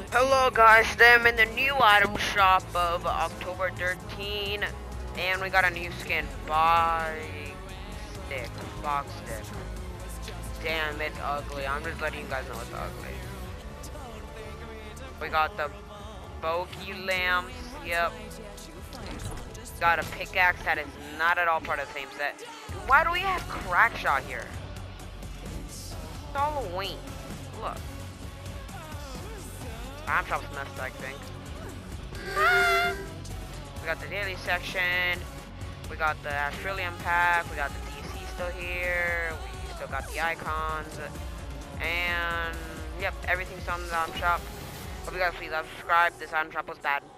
Hello guys, today I'm in the new item shop of October 13, and we got a new skin, box stick. Damn, it's ugly. I'm just letting you guys know it's ugly. We got the bogey lamps, yep. Got a pickaxe that is not at all part of the same set. Why do we have crack shot here? It's Halloween. Look. I'm shop's messed, I think. We got the daily section. We got the Australian pack. We got the DC still here. We still got the icons. And yep, everything's on the item shop. Hope you guys please subscribe. This item shop was bad.